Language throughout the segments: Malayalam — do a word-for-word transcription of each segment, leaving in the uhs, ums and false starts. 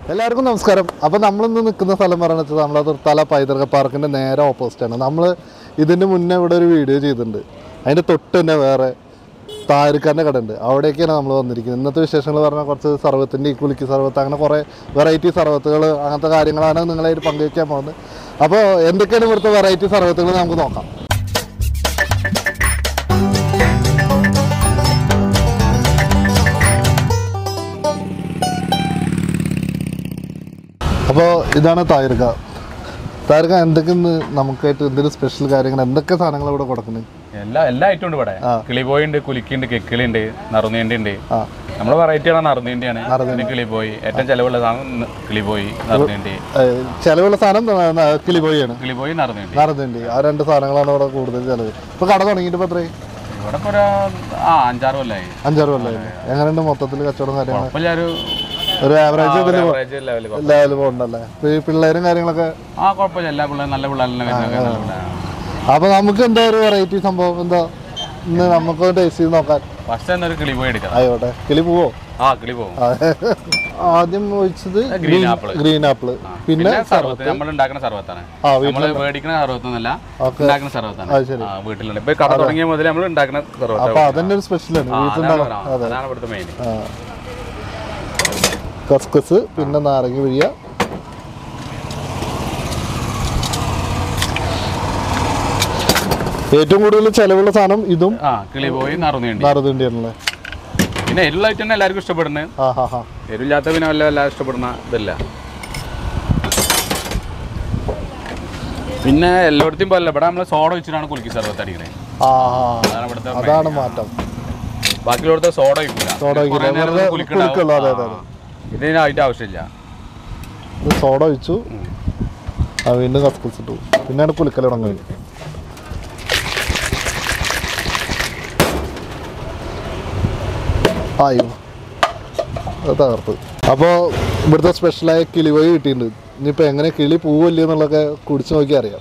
എല്ലാവർക്കും നമസ്കാരം. അപ്പോൾ നമ്മളിന്ന് നിൽക്കുന്ന സ്ഥലം പറയുന്നത് നമ്മളെ തൃത്താല പൈതൃക പാർക്കിൻ്റെ നേരെ ഓപ്പോസിറ്റാണ്. നമ്മൾ ഇതിന് മുന്നേ ഇവിടെ ഒരു വീഡിയോ ചെയ്തിട്ടുണ്ട്. അതിൻ്റെ തൊട്ട് തന്നെ വേറെ താരിക്കാരൻ്റെ കട ഉണ്ട്, അവിടേക്കാണ് നമ്മൾ വന്നിരിക്കുന്നത്. ഇന്നത്തെ വിശേഷങ്ങൾ പറഞ്ഞാൽ കുറച്ച് സർവത്തിൻ്റെ ഈ കുലുക്കി സർവത്ത്, അങ്ങനെ കുറേ വെറൈറ്റി സർവത്തുകൾ, അങ്ങനത്തെ കാര്യങ്ങളാണ് നിങ്ങളായിട്ട് പങ്കുവയ്ക്കാൻ പോകുന്നത്. അപ്പോൾ എന്തൊക്കെയാണ് ഇവിടുത്തെ വെറൈറ്റി സർവത്തുകൾ നമുക്ക് നോക്കാം. അപ്പോൾ ഇതാണ് താരിക. താരിക എന്തൊക്കെ നമുക്കായിട്ട് എന്തൊരു സ്പെഷ്യൽ കാര്യങ്ങൾ, എന്തൊക്കെ സാധനങ്ങൾ ഇവിടെ കൊടുക്കുന്നത്? എല്ലാ എല്ലാ ഐറ്റം ഉണ്ട് ഇവിടെ. കിളിപോയി ഉണ്ട്, കുലുക്കിണ്ട്, കെക്കിളി ഉണ്ട്, നറുനീണ്ടി ഉണ്ട്. നമ്മുടെ വെറൈറ്റി ആണ് നറുനീണ്ടിയാണ്. കിളിപോയി ഏറ്റവും ചെലവുള്ള സാധനം കിളിപോയി, നറുനീണ്ടി. ചെലവുള്ള സാധനം കിളിപോയിയാണ്. കിളിപോയി, നറുനീണ്ടി. നറുനീണ്ടി ആ രണ്ട് സാധനങ്ങളാണ് ഇവിടെ കൂടുതൽ ചെലവ്. ഇപ്പോൾ കട തുടങ്ങിയിട്ട് ഇപ്പോൾ എത്രയായി? ഇവിടെ ഇപ്പോൾ ഒരു ആ അഞ്ചാറ് കൊല്ലമായി. അഞ്ചാറ് കൊല്ലമായി. എങ്ങനെയുണ്ട് മൊത്തത്തിൽ കച്ചവടം കാര്യങ്ങൾ? ഒരു ആവറേജ് ലെവൽ പോകണ്ടല്ലേ? പിള്ളേരും കാര്യങ്ങളൊക്കെ ആ കുഴപ്പമില്ല, എല്ലാ പിള്ളേരും നല്ല പിള്ളേരെ. അപ്പൊ നമുക്ക് എന്താ ഒരു വെറൈറ്റി സംഭവം എന്താ ഇന്ന് നമുക്ക് ടേസ്റ്റ് ചെയ്ത് നോക്കാൻ? ഫസ്റ്റ് തന്നെ ഒരു കിളി പോയി എടുക്കാം. ആയിക്കോട്ടെ, കിളി പോവോ? ആ കിളി പോവും. ആദ്യം ഒഴിച്ചത് ഗ്രീൻ ആപ്പിള്. ഗ്രീൻ ആപ്പിള് പിന്നെ നമ്മൾ ഉണ്ടാക്കുന്ന സർവത്താണ്. നമ്മള് മേടിക്കുന്ന സർവത്തൊന്നല്ല, ഉണ്ടാക്കുന്ന സർവത്താണ്. വീട്ടിലുണ്ട്. ഇപ്പൊ കട തുടങ്ങിയ മുതൽ നമ്മൾ ഉണ്ടാക്കുന്ന സർവത്ത്. അപ്പൊ അതന്നെ ഒരു സ്പെഷ്യലാണ് വീട്ടിലുണ്ടാകും. അതാണ് ഇവിടുത്തെ മെയിൻ. കസ്കസ് പിന്നെ നാരങ്ങ പിഴിയ. ഏറ്റവും കൂടുതൽ ചെലവുള്ള സാധനം ഇതും കിളിപോയി, നറുനീണ്ടി. നറുനീണ്ടിയാണല്ലേ? പിന്നെ എരുള്ള ഐറ്റം എല്ലാവർക്കും ഇഷ്ടപ്പെടുന്നത്. എരുല്ലാത്ത പിന്നെ വല്ല എല്ലാവരും ഇഷ്ടപ്പെടുന്ന ഇതല്ല. പിന്നെ എല്ലായിടത്തും പോലെ ഇവിടെ നമ്മള് സോഡ വെച്ചിട്ടാണ് കുലുക്കി സർവത്ത് അടിക്കണേ. അതാണ് മാറ്റം. ബാക്കിയുള്ളടത്ത് സോഡ വയ്ക്കില്ല, ഇതിന് അതിന്റെ ആവശ്യമില്ല. സോഡ ഒഴിച്ചു, വീണ്ടും കസ്കസ് ഇട്ടു, പിന്നെയാണ് കുലുക്കൽ തുടങ്ങി. ആയോ അത് തകർത്ത്. അപ്പോൾ ഇവിടുത്തെ സ്പെഷ്യലായ കിളിപോയി കിട്ടിയിട്ടുണ്ട്. ഇനിയിപ്പോൾ എങ്ങനെ കിളി പൂവല്ലേ എന്നുള്ളതൊക്കെ കുടിച്ച് നോക്കി അറിയാം.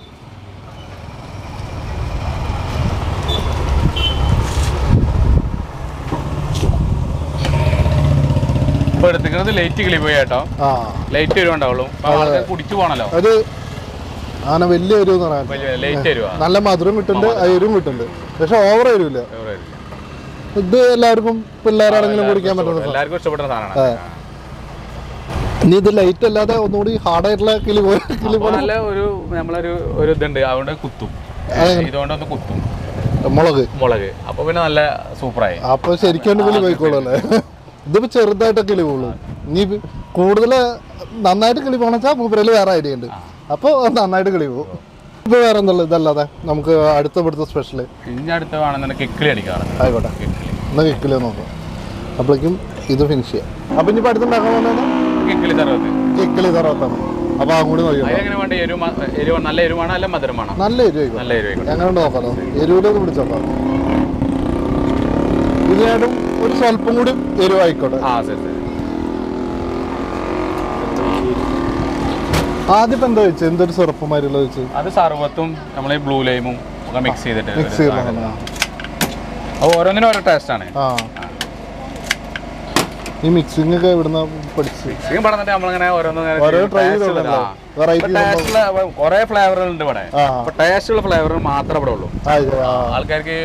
എടുത്തിരിക്കുന്നത് ലൈറ്റ് കിളി പോയി കേട്ടോ. ലൈറ്റ് വരുവുണ്ടാവുള്ളൂ, കുടിച്ചു പോകണല്ലോ. അത് അങ്ങനെ വലിയ എരിവ് എന്ന് പറയാൻ ലൈറ്റ് എരിവാ. നല്ല മധുരം കിട്ടുന്നുണ്ട്, എരിവും കിട്ടുന്നുണ്ട്, പക്ഷെ ഓവർ എരിവില്ല. ഇത് എല്ലാവർക്കും പിള്ളേരാണെങ്കിലും കുടിക്കാൻ പറ്റുന്ന, എല്ലാവർക്കും ഇഷ്ടപ്പെടുന്ന സാധനമാണ്. ഇനി ഇത് ലൈറ്റ് അല്ലാതെ ഒന്നുകൂടി ഹാർഡായിട്ടുള്ള കിളി പോയി കിളി പോലെ നല്ല ഒരു നമ്മളൊരു ഒരു ഇതുണ്ട്, അതുകൊണ്ട് കുത്തും, ഇതുകൊണ്ടൊന്ന് കുത്തും മുളക് മുളക് അപ്പൊ പിന്നെ നല്ല സൂപ്പറായി. അപ്പൊ ശരിക്കും കിളി പോയിക്കോളൂ അല്ലേ? ഇതിപ്പോ ചെറുതായിട്ടൊക്കെ കിളി പോകുള്ളൂ. ഇനി കൂടുതൽ നന്നായിട്ട് കിളി പോകണം വെച്ചാൽ മൂപ്പരയിൽ വേറെ ഐഡിയ ഉണ്ട്, അപ്പോൾ നന്നായിട്ട് കിളി പോകും. ഇപ്പൊ വേറെ എന്തല്ല ഇതല്ലാതെ നമുക്ക് അടുത്ത ഇവിടുത്തെ സ്പെഷ്യല് ഇനി അടുത്ത വേണമെന്നുണ്ടെങ്കിൽ കിക്കിളി അടിക്കാറ്. ആയിക്കോട്ടെ, എന്നാ കിക്കിളി നോക്കാം. അപ്പോഴേക്കും ഇത് ഫിനിഷ് ചെയ്യാം. അപ്പൊ ഇനിയിപ്പോ അടുത്തുണ്ടാക്കാൻ പോകുന്നത് കിക്കിളി സർവത്ത്. കിക്കിളി സർവത്താണ്. അപ്പൊ അങ്ങോട്ട് നോക്കിയോ, നല്ല എരിവാണ്, നല്ല മധുരമാണ്. നല്ല എരിവ്, നല്ല എരിവ്. എങ്ങനെ നോക്കാലോ? എരിവിലൊന്ന് പിടിച്ചോക്കാം. ഇതിനായിട്ടും ഒരു സ്വല്പം കൂടി എരിവായിക്കോട്ടെ. ആദ്യം എന്താ വെച്ച് എന്തൊരു സിറപ്പുമാരുള്ള വെച്ച് അത് സർവത്തും നമ്മളെ ബ്ലൂ ലൈമും ഒക്കെ മിക്സ് ചെയ്തിട്ട് മിക്സ് ചെയ്യണം. അത് ഓരോന്നിനും ഓരോ ടേസ്റ്റ് ആണ്. ഈ മിക്സിംഗ് ഒക്കെ ഇവിടുന്ന് പഠിച്ചു മിക്സിംഗ് പറഞ്ഞിട്ട് നമ്മളിങ്ങനെ ഓരോ ട്രൈ കുറെ ഫ്ലേവറുകൾ ഉണ്ട് ഇവിടെ. ടേസ്റ്റ് ഉള്ള ഫ്ലേവർ മാത്രമേ ഇവിടെ ഉള്ളൂ. ആൾക്കാർക്ക്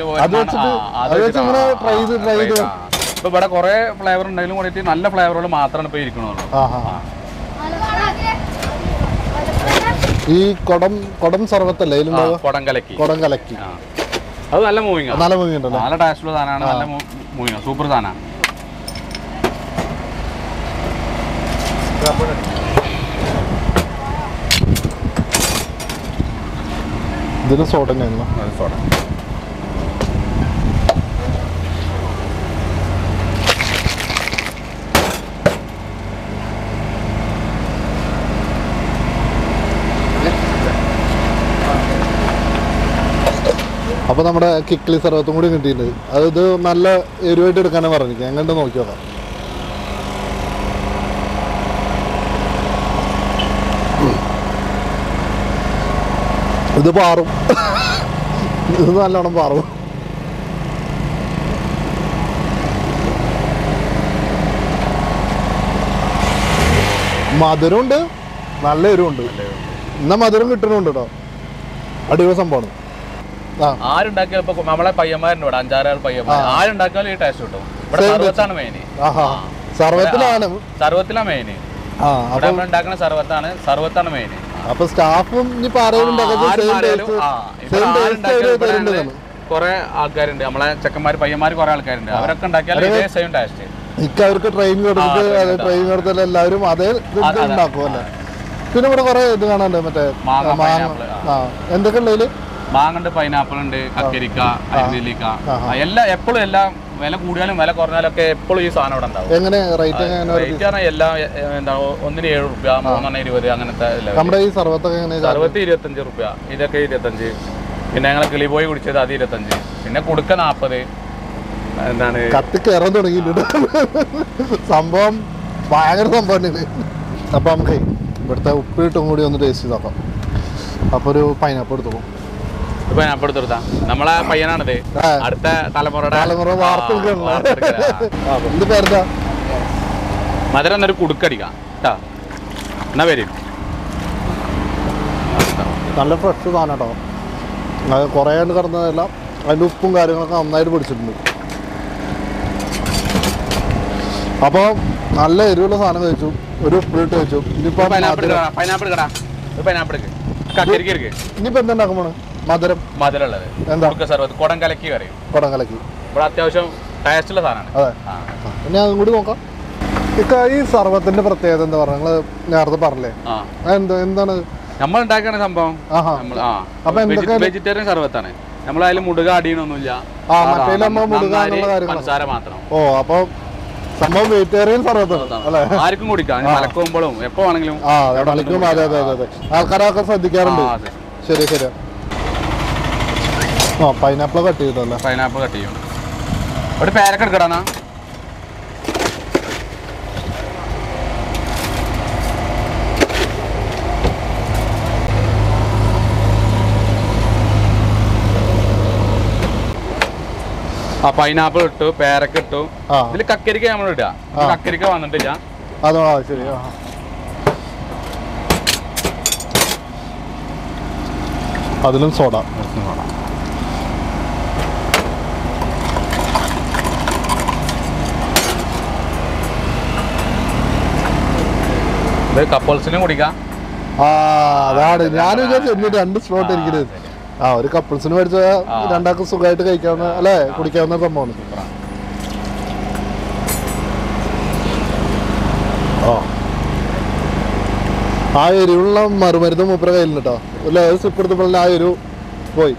ഇപ്പൊ ഇവിടെ കുറെ ഫ്ലേവർ ഉണ്ടെങ്കിലും കൂടിയിട്ട് നല്ല ഫ്ലേവറുകൾ മാത്രമാണ് ഇപ്പൊ ഇരിക്കണുള്ളൂ. ഈ കൊടം കൊടം സർവത്തല്ലേ കൊടം കലക്കി കൊടം കലക്കി അത് നല്ല മൂവിങ്, നല്ല മൂവിങ് ഉണ്ടല്ലോ. നല്ല ടേസ്റ്റുള്ള സാധനമാണ്, നല്ല മൂവിങ്, സൂപ്പർ സാധനമാണ്. ഇതിന് സോഡ തന്നെയാണല്ലോ. സോഡ അപ്പോൾ നമ്മുടെ കിക്കിളി സർവത്തും കൂടി കിട്ടിയിട്ടുണ്ട്. അത് ഇത് നല്ല എരിവായിട്ട് എടുക്കാനാണ് പറഞ്ഞിരിക്കുക. എങ്ങനെ നോക്കി നോക്കാം. ഇത് പാറും, ഇത് നല്ലോണം പാറും. മധുരം ഉണ്ട്, നല്ല എരിവുണ്ട്. എന്നാ മധുരം കിട്ടണുണ്ട് കേട്ടോ, അടിപൊളി സംഭവമാണ്. ആരുണ്ടാക്കിയാൽ ഇപ്പൊ നമ്മളെ പയ്യന്മാരുണ്ട് ഇവിടെ, അഞ്ചാറ് പയ്യന്മാർ, ആരുണ്ടാക്കിയാലും ഈ ടേസ്റ്റ് കിട്ടും. ഇവിടെ സർവത്താണ് മെയിൻ. സർവത്തിലാണ് സർവത്തിലാണ് മെയിൻ. ഇവിടെ നമ്മൾ ഉണ്ടാക്കുന്ന സർവത്താണ്, സർവത്താണ് മെയിൻ. അപ്പൊ സ്റ്റാഫും കൊറേ ആൾക്കാരുണ്ട്, നമ്മളെ ചെക്കന്മാർ പയ്യന്മാർ കുറെ ആൾക്കാരുണ്ട്. അവരൊക്കെ ഉണ്ടാക്കിയാൽ ഇതേ സെയിം ടേസ്റ്റ്. എനിക്ക് അവർക്ക് ട്രെയിൻ കൊടുത്തിട്ട് ട്രെയിൻ കൊടുത്തിട്ട് എല്ലാവരും അതേ ഉണ്ടാക്കും അല്ലേ. പിന്നെ ഇവിടെ കുറെ ഇത് കാണാനുണ്ട്, മറ്റേ എന്തൊക്കെ ഉള്ളതില് മാങ്ങണ്ട്, പൈനാപ്പിൾ ഉണ്ട്, കക്കരിക്ക, അരിനെല്ലിക്ക, എല്ലാം എപ്പോഴും എല്ലാം വില കൂടിയാലും വില കുറഞ്ഞാലും ഒക്കെ എപ്പോഴും ഈ സാധനം ഇവിടെ ഉണ്ടാവും. എങ്ങനെ റേറ്റ് റേറ്റ് പറഞ്ഞാൽ എല്ലാം എന്താ ഒന്നിന് ഏഴ് റുപ്യ, മൂന്നെണ്ണം ഇരുപത്, അങ്ങനത്തെ. നമ്മുടെ ഈ സർവത്തൊക്കെ സർവത്ത് ഇരുപത്തഞ്ച് റുപ്യ, ഇതൊക്കെ ഇരുപത്തഞ്ച്. പിന്നെ ഞങ്ങൾ കിളിപോയി കുടിച്ചത് അത് ഇരുപത്തഞ്ച്. പിന്നെ കുടുക്ക നാപ്പത്. എന്താണ് കത്തി കയറാൻ തുടങ്ങിയിട്ടുണ്ട് സംഭവം, ഭയങ്കര സംഭവം. അപ്പൊ നമുക്ക് ഇവിടുത്തെ ഉപ്പിട്ടും കൂടി ഒന്ന് ടേസ്റ്റ് ചെയ്ത് നോക്കാം. അപ്പൊ ഒരു പൈനാപ്പിൾ എടുത്തോളൂ. പൈനാപ്പിൾ എടുത്തെടുത്താ നമ്മളെ പയ്യനാണിത്, അടുത്ത തലമുറയുടെ തലമുറ എന്ത് പേരെന്താ? മധുരം എന്നൊരു കുടുക്കടിക്കാം കേട്ടാ. എന്നാ വരും. നല്ല ഫ്രഷ് സാധനം കേട്ടോ. അത് കുറേ കണ്ട് കിടന്നതെല്ലാം അതിൻ്റെ ഉപ്പും കാര്യങ്ങളൊക്കെ നന്നായിട്ട് പിടിച്ചിട്ടുണ്ട്. അപ്പോൾ നല്ല എരിവുള്ള സാധനം കഴിച്ചു, ഒരു ഉപ്പിലിട്ട് കഴിച്ചു. ഇനിയിപ്പോൾ പൈനാപ്പിൾ പൈനാപ്പിൾ കടാ, പൈനാപ്പിൾ ഇനിയിപ്പോൾ എന്താ ഉണ്ടാക്കും പോണ്? മധുരം മധുരം ഉള്ളത് എന്താ? സർവത്ത് കുടം കലക്കി പറയും. കുടം കലക്കി ഇവിടെ അത്യാവശ്യം ടേസ്റ്റുള്ള സാധനമാണ്. അതെ, പിന്നെ അതും കൂടി നോക്കാം. ഇക്ക ഈ സർവത്തിന്റെ പ്രത്യേകത എന്താ പറയുക? നിങ്ങള് നേരത്തെ പറഞ്ഞേ, എന്താ എന്താണ് നമ്മൾ ഉണ്ടാക്കുന്ന സംഭവം? വെജിറ്റേറിയൻ സർവത്താണ്. നമ്മളതിൽ മുടുക അടിയണൊന്നുമില്ല, പഞ്ചസാര മാത്രം. ഓ, അപ്പൊ സംഭവം വെജിറ്റേറിയൻ സർവത്താണ് അല്ലേ? ആർക്കും കുടിക്കാം, മലക്കുമ്പോഴും എപ്പോ വേണമെങ്കിലും. അതെ അതെ അതെ, ആൾക്കാരൊക്കെ ശ്രദ്ധിക്കാറുണ്ട്. ശരി ശരി. ആ, പൈനാപ്പിൾ കട്ട് ചെയ്തല്ലേ? പൈനാപ്പിൾ കട്ട് ചെയ്യും. ഒരു പേരക്ക എടുക്കടാ. ആ, പൈനാപ്പിൾ ഇട്ടു, പേരക്ക ഇട്ടു. ഇതില് കക്കരിക്ക നമ്മൾ ഇടുക. കക്കരിക്ക വന്നിട്ടില്ല. അതോ ശരി. അതിലും സോഡ. കപ്പിൾസിനും കുടിക്കാം. ആ, അതാണ് ഞാൻ വിചാരിച്ചു എന്നിട്ട് രണ്ട് സ്ലോട്ട് ഇരിക്കുന്നത്. ആ, ഒരു കപ്പിൾസിന് മേടിച്ച രണ്ടാൾക്കും സുഖമായിട്ട് കഴിക്കാവുന്ന അല്ലേ, കുടിക്കാവുന്ന സംഭവമാണ്. ഓ, ആ എരിവുള്ള മറുമരുന്ന് മൂപ്പര കയ്യിലുണ്ട് കേട്ടോ. അല്ലേ, ഒരു സ്ലിപ്പ് എടുത്തപ്പോൾ ആ എരിവ് പോയി.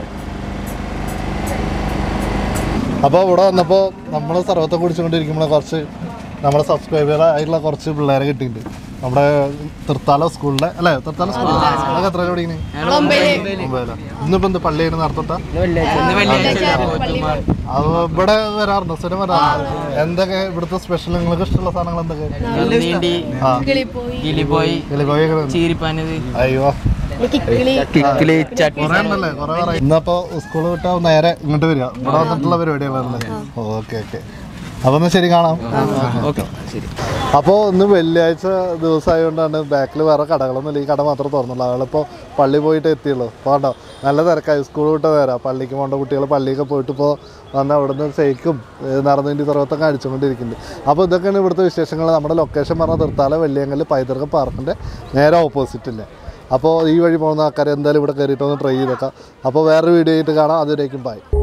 അപ്പോൾ ഇവിടെ വന്നപ്പോൾ നമ്മൾ സർവത്തെ കുടിച്ചുകൊണ്ടിരിക്കുമ്പോൾ കുറച്ച് നമ്മുടെ സബ്സ്ക്രൈബർ ആയിട്ടുള്ള കുറച്ച് പിള്ളേരെ കിട്ടിയിട്ടുണ്ട്. നമ്മുടെ തൃത്താല സ്കൂളിലെ അല്ലേ? തൃത്താല സ്കൂളിൽ അതൊക്കെ എത്ര പഠിക്കുന്നത്? ഇന്നിപ്പോ എന്ത് പള്ളിയാണ് നടത്തട്ടാ? അത് ഇവിടെ വരാറുണ്ടോ? സ്ഥിരം വരാറുണ്ട്. എന്തൊക്കെ ഇവിടുത്തെ സ്പെഷ്യൽ നിങ്ങൾക്ക് ഇഷ്ടമുള്ള സാധനങ്ങൾ എന്തൊക്കെ? അയ്യോ, ഇന്നപ്പോ സ്കൂൾ വിട്ടാ നേരെ ഇങ്ങോട്ട് വരിക, ഇവിടെ വന്നിട്ടുള്ള പരിപാടികളല്ലേ? ഓക്കെ ഓക്കെ, അപ്പൊ എന്നാ ശരി, കാണാം. അപ്പോൾ ഇന്ന് വെള്ളിയാഴ്ച ദിവസമായതുകൊണ്ടാണ് ബാക്കിൽ വേറെ കടകളൊന്നുമില്ല, ഈ കട മാത്രമേ തുറന്നുള്ളൂ. ആളിപ്പോൾ പള്ളി പോയിട്ട് എത്തിയുള്ളൂ. അപ്പോൾ കേട്ടോ, നല്ല തിരക്കായി. സ്കൂൾ വിട്ട് നേരം പള്ളിക്ക് പോകേണ്ട കുട്ടികൾ പള്ളിയൊക്കെ പോയിട്ട് ഇപ്പോൾ വന്ന് അവിടെ നിന്ന് ഷെയ്ക്കും നടന്നതിൻ്റെ സർവത്തൊക്കെ അടിച്ചുകൊണ്ടിരിക്കുന്നുണ്ട്. അപ്പോൾ ഇതൊക്കെയാണ് ഇവിടുത്തെ വിശേഷങ്ങൾ. നമ്മുടെ ലൊക്കേഷൻ പറഞ്ഞാൽ തൃത്താല വെള്ളിയങ്കല് പൈതൃക പാർക്കിൻ്റെ നേരെ ഓപ്പോസിറ്റില്ലേ. അപ്പോൾ ഈ വഴി പോകുന്ന ആൾക്കാർ എന്തായാലും ഇവിടെ കയറിയിട്ടൊന്ന് ട്രൈ ചെയ്തേക്കാം. അപ്പോൾ വേറൊരു വീഡിയോ ആയിട്ട് കാണാം. അതുവരേക്കും ബൈ.